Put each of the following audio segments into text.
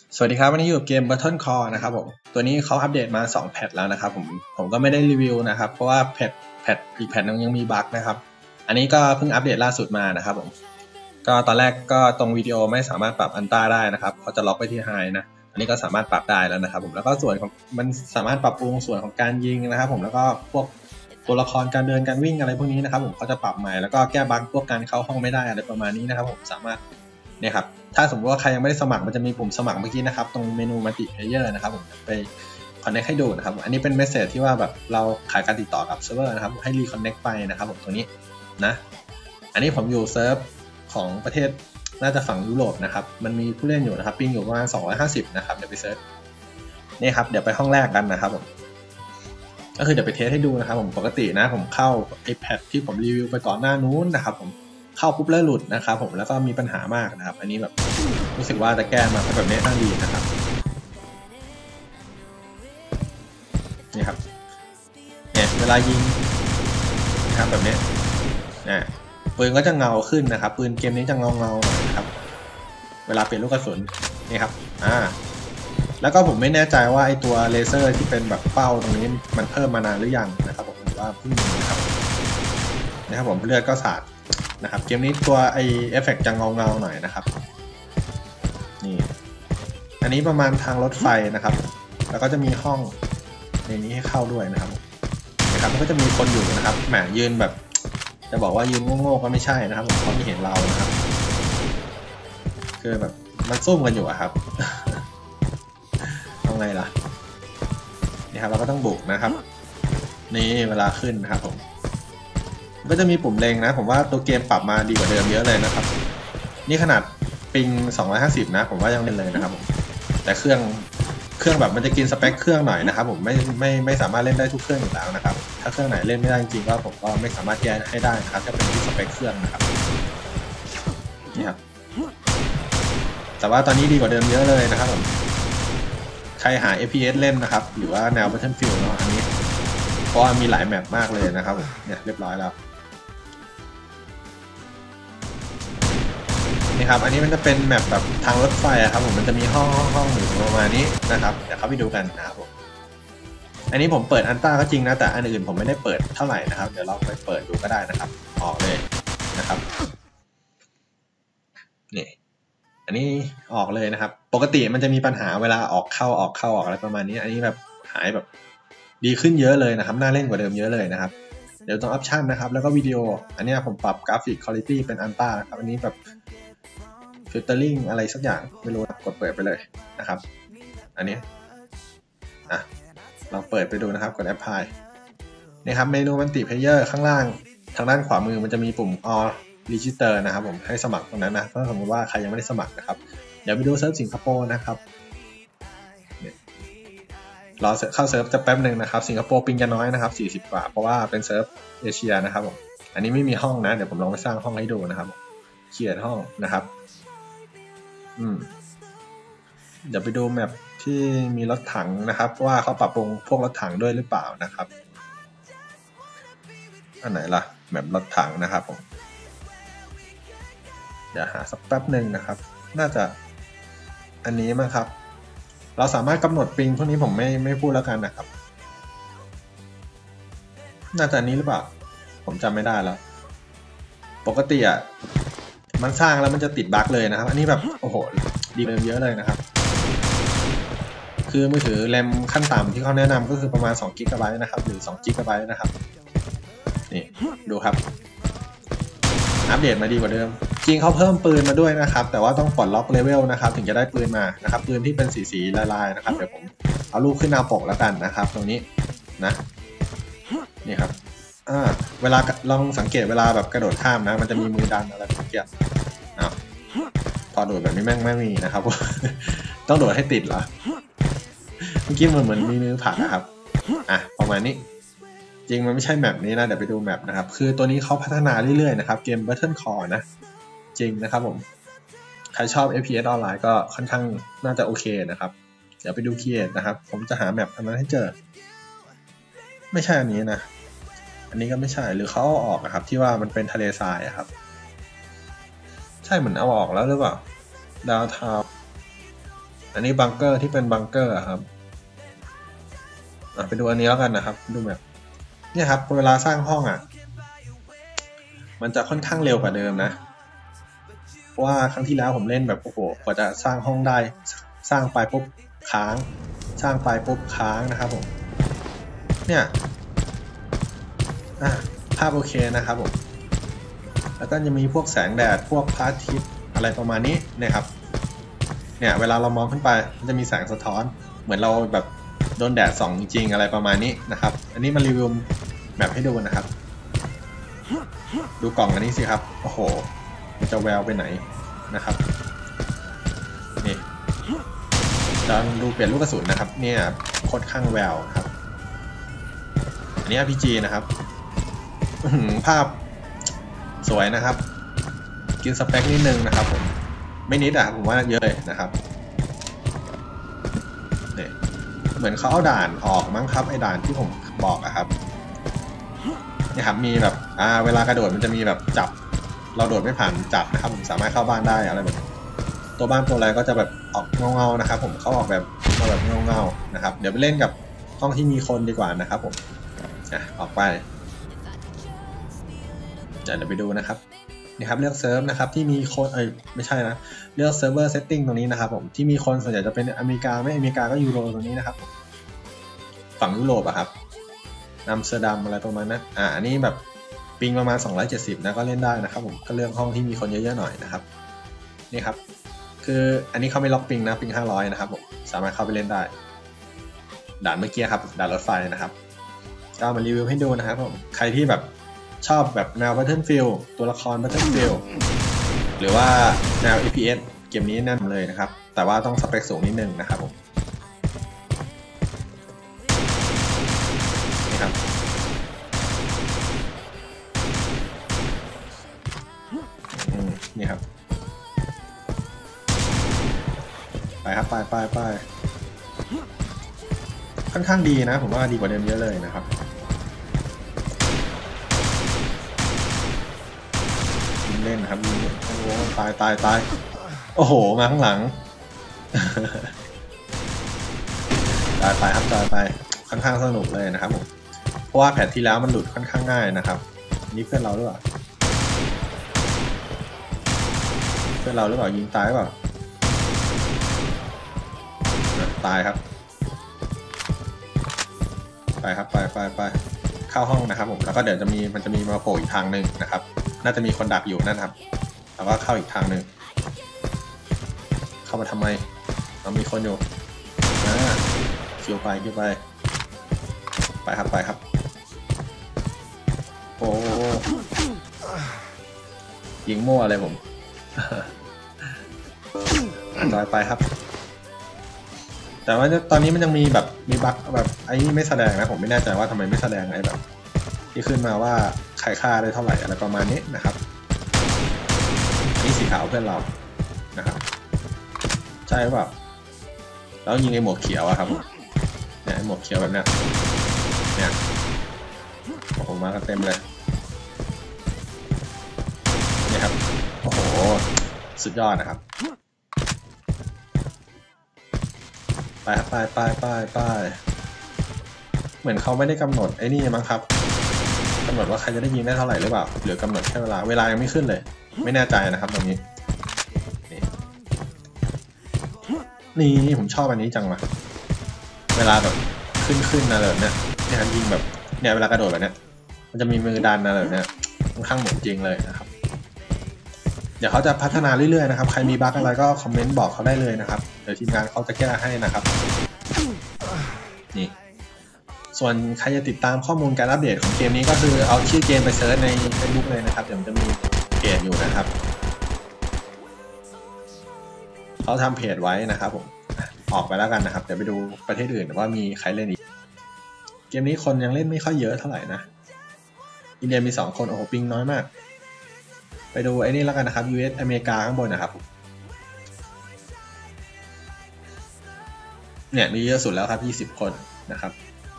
สวัสดีครับวันนี้อยู่กับเกม Battle Core นะครับผมตัวนี้เขาอัปเดตมา2แพทแล้วนะครับผมก็ไม่ได้รีวิวนะครับเพราะว่าแพทอีกแพทนึงยังมีบั๊กนะครับอันนี้ก็เพิ่งอัปเดตล่าสุดมานะครับผมก็ตอนแรกก็ตรงวิดีโอไม่สามารถปรับอันต้าได้นะครับเขาจะล็อกไปที่ไฮนะอันนี้ก็สามารถปรับได้แล้วนะครับผมแล้วก็ส่วนของมันสามารถปรับปรุงส่วนของการยิงนะครับผมแล้วก็พวกตัวละครการเดินการวิ่งอะไรพวกนี้นะครับผมเขาจะปรับใหม่แล้วก็แก้บั๊กพวกการเข้าห้องไม่ได้อะไรประมาณนี้นะครับผมสามารถเนี่ยครับถ้าสมมติว่าใครยังไม่ได้สมัครมันจะมีปุ่มสมัครเมื่อกี้นะครับตรงเมนูมัลติเพลเยอร์นะครับผมไปคอนเนคให้ดูนะครับอันนี้เป็นเมสเสจที่ว่าแบบเราขายการติดต่อกับเซิร์ฟเวอร์นะครับให้รีคอนเนคไปนะครับผมตัวนี้นะอันนี้ผมอยู่เซิร์ฟของประเทศน่าจะฝั่งยุโรปนะครับมันมีผู้เล่นอยู่นะครับปิงอยู่ประมาณ250นะครับเดี๋ยวไปเซิร์ชนี่ครับเดี๋ยวไปห้องแรกกันนะครับผมก็คือเดี๋ยวไปเทสให้ดูนะครับผมปกตินะผมเข้า iPad ที่ผมรีวิวไปก่อนหน้านู้นนะครับผมเข้าปุ๊บแล้วหลุดนะครับผมแล้วก็มีปัญหามากนะครับอันนี้แบบรู้สึกว่าจะแก้มาแบบนี้ตั้งดีนะครับนี่ครับเนี่ยเวลายิงนะครับแบบนี้ปืนก็จะเงาขึ้นนะครับปืนเกมนี้จะเงาหน่อยนะครับเวลาเปลี่ยนลูกกระสุนนี่ครับแล้วก็ผมไม่แน่ใจว่าไอตัวเลเซอร์ที่เป็นแบบเป้าตรงนี้มันเพิ่มมานานหรือยังนะครับผมว่าเพิ่งมีนะครับผมเลือดก็สาดนะครับเกมนี้ตัวไอเอฟเฟกต์จะเงาหน่อยนะครับนี่อันนี้ประมาณทางรถไฟนะครับแล้วก็จะมีห้องในนี้ให้เข้าด้วยนะครับมันก็จะมีคนอยู่นะครับแหมยืนแบบจะบอกว่ายืนโง่ๆก็ไม่ใช่นะครับเขาไม่เห็นเรานะครับคือแบบมันซุ่มกันอยู่อะครับทำไงล่ะนี่ครับเราก็ต้องบุกนะครับนี่เวลาขึ้นนะครับผมก็จะมีปุ่มเล็งนะผมว่าตัวเกมปรับมาดีกว่าเดิมเยอะเลยนะครับนี่ขนาดปิง250นะผมว่ายังเล่นเลยนะครับผมแต่เครื่องแบบมันจะกินสเปคเครื่องหน่อยนะครับผมไม่สามารถเล่นได้ทุกเครื่องอยู่แล้วนะครับถ้าเครื่องไหนเล่นไม่ได้จริงๆก็ผมก็ไม่สามารถแก้ให้ได้นะครับถ้าเป็นที่สเปคเครื่องนะครับนี่ครับแต่ว่าตอนนี้ดีกว่าเดิมเยอะเลยนะครับผมใครหา FPS เล่นนะครับหรือว่าแนว Battlefield เนาะอันนี้เพราะว่ามีหลายแมปมากเลยนะครับเนี่ยเรียบร้อยแล้วนี่ครับอันนี้มันจะเป็นแมปแบบทางรถไฟครับผมมันจะมีห้องอยู่ประมาณนี้นะครับเดี๋ยวเข้าไปดูกันนะครับผมอันนี้ผมเปิดอันต้าก็จริงนะแต่อันอื่นผมไม่ได้เปิดเท่าไหร่นะครับเดี๋ยวเราไปเปิดดูก็ได้นะครับออกเลยนะครับนี่อันนี้ออกเลยนะครับปกติมันจะมีปัญหาเวลาออกเข้าอะไรประมาณนี้อันนี้แบบหายแบบดีขึ้นเยอะเลยนะครับน่าเล่นกว่าเดิมเยอะเลยนะครับเดี๋ยวตรงออปชันนะครับแล้วก็วิดีโออันนี้ผมปรับกราฟิกคุณภาพเป็นอันต้าครับอันนี้แบบฟิลเตอร์ลิงอะไรสักอย่างไม่รู้กดเปิดไปเลยนะครับอันนี้ลองเปิดไปดูนะครับกดแอปพลายนี่ครับเมนูมัลติเพลเยอร์ข้างล่างทางด้านขวามือมันจะมีปุ่ม All Register นะครับผมให้สมัครตรงนั้นนะถ้าสมมติว่าใครยังไม่ได้สมัครนะครับเดี๋ยวไปดูเซิร์ฟสิงคโปร์นะครับรอเข้าเซิร์ฟจะแป๊บหนึ่งนะครับสิงคโปร์ปิงจะน้อยนะครับ40 กว่าเพราะว่าเป็นเซิร์ฟเอเชียนะครับผมอันนี้ไม่มีห้องนะเดี๋ยวผมลองไปสร้างห้องให้ดูนะครับเขียนห้องนะครับเดี๋ยวไปดูแมปที่มีรถถังนะครับว่าเขาปรับปรุงพวกรถถังด้วยหรือเปล่านะครับอันไหนล่ะแมปรถถังนะครับผมเดี๋ยวหาสักแป๊บหนึ่งนะครับน่าจะอันนี้มั้งครับเราสามารถกำหนดปิงพวกนี้ผมไม่พูดแล้วกันนะครับน่าจะนี้หรือเปล่าผมจำไม่ได้แล้วปกติอ่ะมันสร้างแล้วมันจะติดบั๊กเลยนะครับอันนี้แบบโอ้โหดีเยอะเลยนะครับคือมือถือแรมขั้นต่ำที่เขาแนะนำก็คือประมาณ2 GB นะครับหรือ2 GB นะครับนี่ดูครับอัปเดตมาดีกว่าเดิมจริงเขาเพิ่มปืนมาด้วยนะครับแต่ว่าต้องปลดล็อกเลเวลนะครับถึงจะได้ปืนมานะครับปืนที่เป็นสีลายๆนะครับเดี๋ยวผมเอารูปขึ้นหน้าปกแล้วกันนะครับตรงนี้นะนี่ครับเวลาลองสังเกตเวลาแบบกระโดดข้ามนะมันจะมีมือดันอะไรสักอย่างพอโดดแบบนี้แม่งไม่มีนะครับต้องโดดให้ติดเหรอเมื่อกี้เหมือนมีมือผลักนะครับประมาณนี้จริงมันไม่ใช่แมปนี้นะเดี๋ยวไปดูแมปนะครับคือตัวนี้เขาพัฒนาเรื่อยๆนะครับเกม Battle Core นะจริงนะครับผมใครชอบ FPS ออนไลน์ก็ค่อนข้างน่าจะโอเคนะครับเดี๋ยวไปดูคีย์นะครับผมจะหาแมปอันนั้นให้เจอไม่ใช่อันนี้นะอันนี้ก็ไม่ใช่หรือเขาเอาออกนะครับที่ว่ามันเป็นทะเลทรายครับใช่เหมือนเอาออกแล้วหรือเปล่าดาวทาวอันนี้บังเกอร์ที่เป็นบังเกอร์ครับไปดูอันนี้แล้วกันนะครับดูแบบเนี่ยครับเวลาสร้างห้องมันจะค่อนข้างเร็วกว่าเดิมนะเพราะว่าครั้งที่แล้วผมเล่นแบบโอ้โหกว่าจะสร้างห้องได้สร้างไปปุ๊บค้างสร้างไปปุ๊บค้างนะครับผมเนี่ยภาพโอเคนะครับผมแล้วก็จะมีพวกแสงแดดพวกพระอาทิตย์อะไรประมาณนี้นะครับเนี่ยเวลาเรามองขึ้นไปมันจะมีแสงสะท้อนเหมือนเราแบบโดนแดดส่องจริงๆอะไรประมาณนี้นะครับอันนี้มารีวิวแบบให้ดูนะครับดูกล่องอันนี้สิครับโอ้โหมันจะแววไปไหนนะครับนี่จะดูเปลี่ยนลูกกระสุนนะครับเนี่ยโคตรข้างแววครับอันนี้ RPG นะครับภาพสวยนะครับกินสเปคนิดนึงนะครับผมไม่นิดผมว่าเยอะเลยนะครับเนี่ยเหมือนเขาเอาด่านออกมั้งครับไอ้ด่านที่ผมบอกครับนี่ครับมีแบบเวลากระโดดมันจะมีแบบจับเราโดดไม่ผ่านจับนะครับผมสามารถเข้าบ้านได้อะไรแบบตัวบ้านตัวอะไรก็จะแบบออกเงาๆนะครับผมเขาออกแบบมาแบบเงาๆนะครับเดี๋ยวไปเล่นกับห้องที่มีคนดีกว่านะครับผมออกไปเดี๋ยวไปดูนะครับนี่ครับเลือกเซิร์ฟนะครับที่มีคนไม่ใช่นะเลือกเซิร์ฟเวอร์เซตติ้งตรงนี้นะครับผมที่มีคนส่วนใหญ่จะเป็นอเมริกาไม่อเมริกาก็ยูโรตรงนี้นะครับฝั่งยุโรปครับอัมสเตอร์ดัมอะไรประมาณนั้นอันนี้แบบปิงประมาณ270นะก็เล่นได้นะครับผมก็เลือกห้องที่มีคนเยอะๆหน่อยนะครับนี่ครับคืออันนี้เขาไม่ล็อกปิงนะปิง500นะครับผมสามารถเข้าไปเล่นได้ด่านเมื่อกี้ครับด่านรถไฟนะครับก็มารีวิวให้ดูนะครับผมใครที่แบบชอบแบบแนว Battlefield ตัวละคร Battlefield หรือว่าแนว FPS เกมนี้แน่นเลยนะครับแต่ว่าต้องสเปคสูงนิดนึงนะครับผมนี่ครับนี่ครับไปครับไปค่อนข้างดีนะผมว่าดีกว่าเดิมเยอะเลยนะครับเล่นครับโอ้โหตายโอ้โหมาข้างหลังตายครับตายค่อนข้างสนุกเลยนะครับผมเพราะว่าแพทที่แล้วมันหลุดค่อนข้างง่ายนะครับนี่เพื่อนเราหรือเปล่ายิงตายเปล่าตายครับไปครับไปเข้าห้องนะครับผมแล้วก็เดี๋ยวมันจะมีมาโผล่อีกทางหนึ่งนะครับน่าจะมีคนดักอยู่นั่นครับแล้วก็เข้าอีกทางหนึ่งเข้ามาทำไมเรามีคนอยู่คิวไปครับโอ้ยิงมั่วอะไรผมไปครับแต่ว่าตอนนี้มันยังมีแบบมีบั๊กแบบไอ้นี่ไม่แสดงนะผมไม่แน่ใจว่าทำไมไม่แสดงไอ้แบบที่ขึ้นมาว่าใครฆ่าได้เท่าไหร่อะไรประมาณนี้นะครับอันนี้สีขาวเพื่อนเรานะครับใช่หรือเปล่าแล้วยิงไอ้หมวกเขียวครับเนี่ยไอ้หมวกเขียวแบบเนี้ยเนี่ยโอ้โหมากันเต็มเลยนี่ครับโอ้โหสุดยอดนะครับไปเหมือนเขาไม่ได้กำหนดไอ้นี่มั้งครับกำหนดว่าใครจะได้ยิงได้เท่าไหร่หรือเปล่าหรือกำหนดแค่เวลายังไม่ขึ้นเลยไม่แน่ใจนะครับตรงนี้นี่ผมชอบอันนี้จังวะเวลาแบบขึ้นอะไรแบบเนี้ยเนี่ยยิงแบบเนี่ยเวลากระโดดแบบเนี้ยมันจะมีมือดันอะไรแบบเนี้ยค่อนข้างเหมือนจริงเลยนะครับเดี๋ยวเขาจะพัฒนาเรื่อยๆนะครับใครมีบั๊กอะไรก็คอมเมนต์บอกเขาได้เลยนะครับเดี๋ยวทีมงานเขาจะแก้ให้นะครับนี่ส่วนใครจะติดตามข้อมูลการอัปเดตของเกมนี้ก็คือเอาชื่อเกมไปเซิร์ชใน Facebook เลยนะครับเดี๋ยวมันจะมีเพจอยู่นะครับเขาทำเพจไว้นะครับผมออกไปแล้วกันนะครับเดี๋ยวไปดูประเทศอื่นว่ามีใครเล่นอีกเกมนี้คนยังเล่นไม่ค่อยเยอะเท่าไหร่นะอินเดียมี2 คนโอ้โหปิงน้อยมากไปดูไอ้นี่แล้วกันนะครับ US อเมริกาข้างบนนะครับเนี่ยมีเยอะสุดแล้วครับ20 คนนะครับ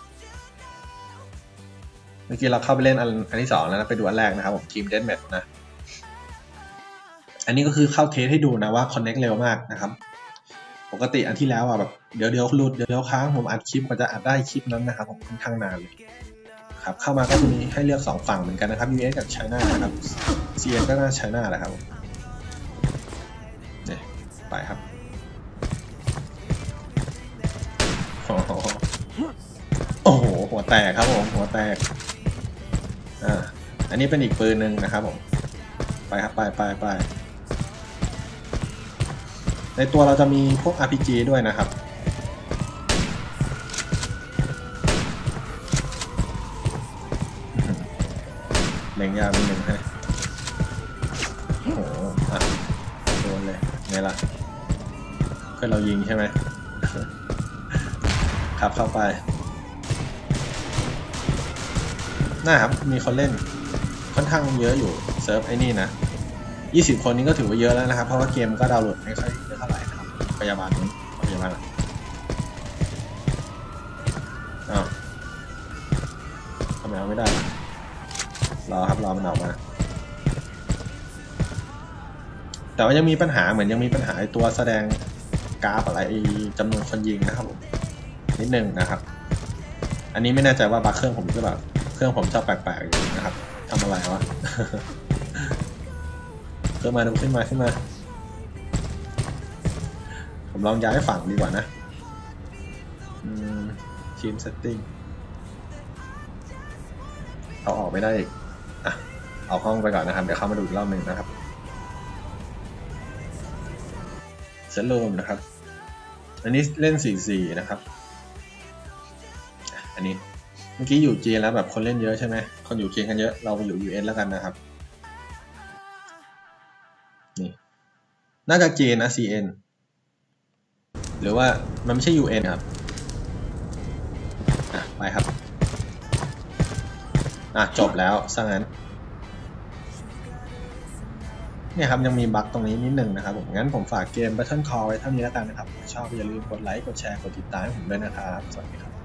เมื่อกี้เราเข้าไปเล่นอันที่2แล้วนะไปดูอันแรกนะครับผมทีมเดธแมทนะอันนี้ก็คือเข้าเทสให้ดูนะว่าคอนเน็กเร็วมากนะครับปกติอันที่แล้วอ่ะแบบเดี๋ยวหลุดเดี๋ยวค้างผมอัดคลิปก็จะอัดได้คลิปนั้นนะครับผมค่อนข้างนานเลยครับเข้ามาก็จะมีให้เลือก2ฝั่งเหมือนกันนะครับ US กับ China นะครับ CN ก็น่า China แหละครับเนี่ยไปครับโอ้โหหัวแตกครับผมหัวแตกอันนี้เป็นอีกปืนหนึ่งนะครับผมไปครับไปในตัวเราจะมีพวก RPG ด้วยนะครับเล็งยาวนิดนึงให้โอ้โหโดนเลยไงล่ะเพื่อนเรายิงใช่ไหมครับเข้าไปน่าครับมีคนเล่นค่อนข้างเยอะอยู่เซิร์ฟไอ้นี่นะ20 คนนี้ก็ถือว่าเยอะแล้วนะครับเพราะว่าเกมก็ดาวน์โหลดไม่ค่อยเยอะเท่าไหร่นะครับพยาบาลนี้พยาบาลทำไมเอาไม่ได้รอครับรอมันออกมาแต่ว่ายังมีปัญหาเหมือนยังมีปัญหาตัวแสดงกราฟอะไรจำนวนคนยิงนะครับผมนิดนึงนะครับอันนี้ไม่แน่ใจว่าบั๊กเครื่องผมหรือเปล่าเครื่องผมชอบแปลกๆอยู่นะครับทำอะไรวะ ขึ้นมาผมลองย้ายฝั่งดีกว่านะทีมเซตติ้งเอาออกไม่ได้อีกเอาห้องไปก่อนนะครับเดี๋ยวเข้ามาดูอีกรอบหนึ่งนะครับเซตโลมนะครับอันนี้เล่น 4-4 นะครับอันนี้เมื่อกี้อยู่จีนแล้วแบบคนเล่นเยอะใช่ไหมคนอยู่จีนกันเยอะเราไปอยู่ US แล้วกันนะครับนี่น่าจะจีนนะ CN หรือว่ามันไม่ใช่ UN ครับไปครับจบแล้วซะงั้นเนี่ยครับยังมีบั๊กตรงนี้นิดนึงนะครับผมงั้นผมฝากเกม Battle Call ไว้เท่านี้แล้วกันนะครับชอบอย่าลืมกดไลค์กดแชร์กดติดตามให้ผมด้วยนะครับสวัสดีครับ